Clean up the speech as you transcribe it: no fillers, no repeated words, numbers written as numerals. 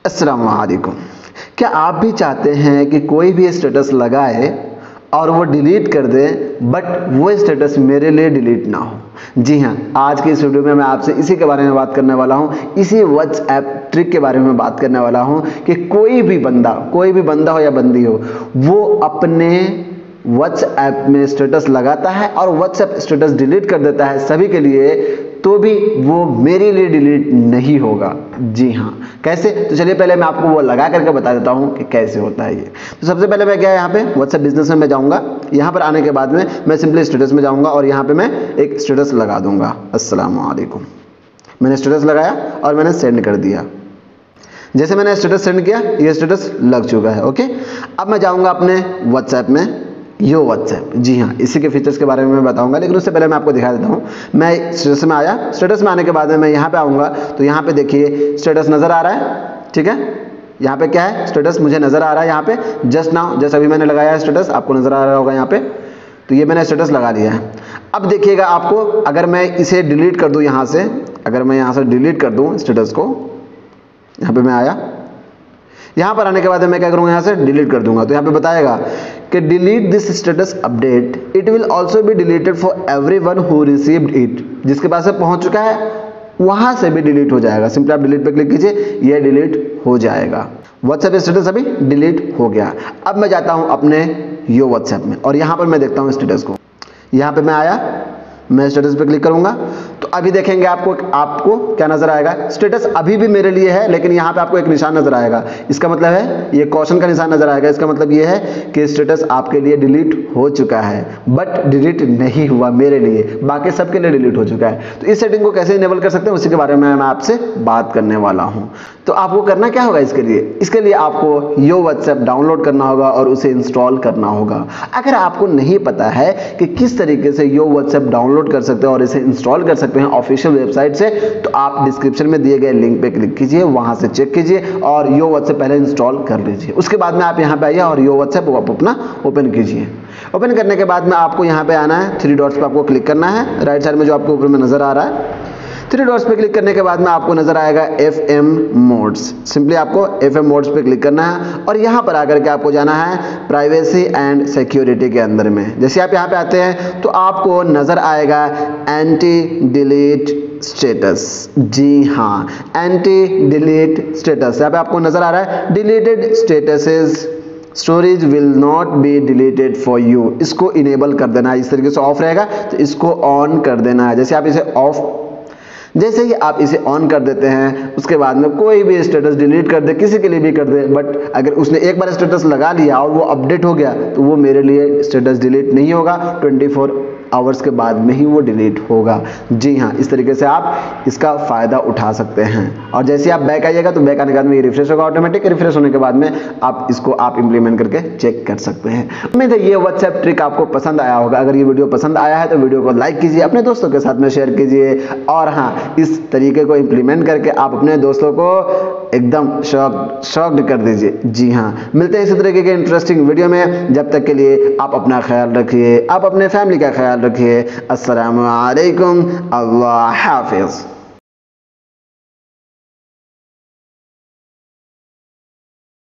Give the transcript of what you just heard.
अस्सलाम वालेकुम। क्या आप भी चाहते हैं कि कोई भी स्टेटस लगाए और वो डिलीट कर दे, बट वो स्टेटस मेरे लिए डिलीट ना हो? जी हाँ, आज की इस वीडियो में मैं आपसे इसी के बारे में बात करने वाला हूँ। इसी व्हाट्सएप ट्रिक के बारे में बात करने वाला हूँ कि कोई भी बंदा हो या बंदी हो, वो अपने व्हाट्सएप में स्टेटस लगाता है और व्हाट्सएप स्टेटस डिलीट कर देता है सभी के लिए, तो भी वो मेरे लिए डिलीट नहीं होगा। जी हाँ, कैसे? तो चलिए पहले मैं आपको वो लगा करके बता देता हूँ कि कैसे होता है ये। तो सबसे पहले मैं क्या, यहाँ पे व्हाट्सएप बिजनेस में मैं जाऊँगा। यहाँ पर आने के बाद में मैं सिंपली स्टेटस में जाऊँगा और यहाँ पे मैं एक स्टेटस लगा दूंगा, अस्सलाम वालेकुम। मैंने स्टेटस लगाया और मैंने सेंड कर दिया। जैसे मैंने स्टेटस सेंड किया, ये स्टेटस लग चुका है। ओके, अब मैं जाऊँगा अपने व्हाट्सएप में, यो व्हाट्सएप। जी हाँ, इसी के फीचर्स के बारे में मैं बताऊंगा, लेकिन उससे पहले मैं आपको दिखा देता हूँ। मैं स्टेटस में आया, स्टेटस में आने के बाद में मैं यहाँ पे आऊँगा तो यहाँ पे देखिए स्टेटस नज़र आ रहा है, ठीक है। यहाँ पे क्या है, स्टेटस मुझे नज़र आ रहा है। यहाँ पे जस्ट नाउ, जैसे अभी मैंने लगाया है स्टेटस, आपको नज़र आ रहा होगा यहाँ पे। तो ये मैंने स्टेटस लगा लिया है। अब देखिएगा आपको, अगर मैं इसे डिलीट कर दूँ यहाँ से, अगर मैं यहाँ से डिलीट कर दूँ स्टेटस को, यहाँ पे मैं आया, यहाँ पर आने के बाद मैं क्या करूँगा, यहाँ से डिलीट कर दूंगा। तो यहाँ पे बताएगा कि delete this status update, it will also be deleted for everyone who received it. जिसके पास से पहुँच चुका है वहाँ से भी डिलीट हो जाएगा। सिंपली आप डिलीट पे क्लिक कीजिए, ये डिलीट हो जाएगा। व्हाट्सएप स्टेटस अभी डिलीट हो गया। अब मैं जाता हूँ अपने यो व्हाट्सएप में और यहाँ पर मैं देखता हूँ स्टेटस को। यहाँ पे मैं आया, मैं स्टेटस पे क्लिक करूंगा तो अभी देखेंगे आपको क्या नजर आएगा। स्टेटस अभी भी मेरे लिए है, लेकिन यहाँ पे आपको एक निशान नजर आएगा। इसका मतलब है, ये क्वेश्चन का निशान नजर आएगा। इसका मतलब ये है कि स्टेटस आपके लिए डिलीट हो चुका है, बट डिलीट नहीं हुआ मेरे लिए, बाकी सबके लिए डिलीट हो चुका है। तो इस सेटिंग को कैसे इनेबल कर सकते हैं, उसी के बारे में मैं आपसे बात करने वाला हूँ। तो आपको करना क्या होगा इसके लिए आपको यो व्हाट्सएप डाउनलोड करना होगा और उसे इंस्टॉल करना होगा। अगर आपको नहीं पता है कि किस तरीके से यो व्हाट्सएप डाउनलोड कर सकते हैं और इसे इंस्टॉल कर सकते हैं ऑफिशियल वेबसाइट से, तो आप डिस्क्रिप्शन में दिए गए लिंक पे क्लिक कीजिए, वहां से चेक कीजिए और यो व्हाट्सएप पहले इंस्टॉल कर लीजिए। उसके बाद में आप यहाँ पे आइए और यो व्हाट्सएप आप अपना ओपन कीजिए। ओपन करने के बाद में आपको यहाँ पे आना है, 3 डॉट्स पे आपको क्लिक करना है, राइट साइड में जो आपको ऊपर में नजर आ रहा है। 3 डॉट्स पे क्लिक करने के बाद में आपको नजर आएगा FM मोड्स। सिंपली आपको FM मोड्स पे क्लिक करना है और यहाँ पर आकर के आपको जाना है प्राइवेसी एंड सिक्योरिटी के अंदर में। जैसे आप यहाँ पे आते हैं तो आपको नजर आएगा एंटी डिलीट स्टेटस। जी हाँ, एंटी डिलीट स्टेटस। यहाँ पे आपको नजर आ रहा है deleted statuses storage will not be deleted for you. इसको इनेबल कर देना है। इस तरीके से ऑफ रहेगा तो इसको ऑन कर देना है। जैसे ही आप इसे ऑन कर देते हैं, उसके बाद में कोई भी स्टेटस डिलीट कर दे, किसी के लिए भी कर दे, बट अगर उसने एक बार स्टेटस लगा लिया और वो अपडेट हो गया तो वो मेरे लिए स्टेटस डिलीट नहीं होगा, 24 आवर्स के बाद में ही वो डिलीट होगा। जी हाँ, इस तरीके से आप इसका फ़ायदा उठा सकते हैं। और जैसे आप बैक आइएगा तो बैक आने के बाद में ये रिफ्रेश होगा, ऑटोमेटिक रिफ्रेश होने के बाद में आप इसको इम्प्लीमेंट करके चेक कर सकते हैं। उम्मीद है ये व्हाट्सएप ट्रिक आपको पसंद आया होगा। अगर ये वीडियो पसंद आया है तो वीडियो को लाइक कीजिए, अपने दोस्तों के साथ में शेयर कीजिए और हाँ, इस तरीके को इम्प्लीमेंट करके आप अपने दोस्तों को एकदम शॉक्ड कर दीजिए। जी हाँ, मिलते हैं इसी तरीके के इंटरेस्टिंग वीडियो में। जब तक के लिए आप अपना ख्याल रखिए, आप अपने फैमिली का ख्याल रखिए। अस्सलामु अलैकुम, अल्लाह हाफिज़।